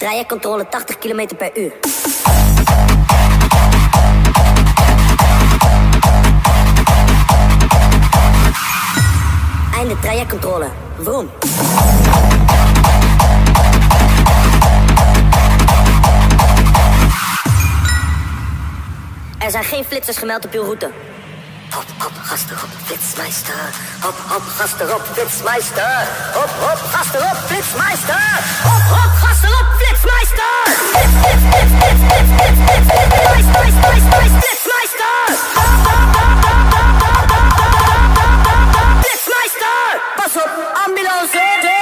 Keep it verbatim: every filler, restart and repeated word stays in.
Trajectcontrole tachtig kilometer per uur. Einde trajectcontrole. Vroom. Er zijn geen flitsers gemeld op uw route. Hop, hop, gas erop, flitsmeister. Hop, hop, gas erop, flitsmeister. Hop, hop, gas erop, flitsmeister. Hop, hop, gas erop, flitsmeister. Flits, flits, flits, flits, flits, flits, flits, flits, flitsmeister. Flitsmeister. Pas op, ambulance.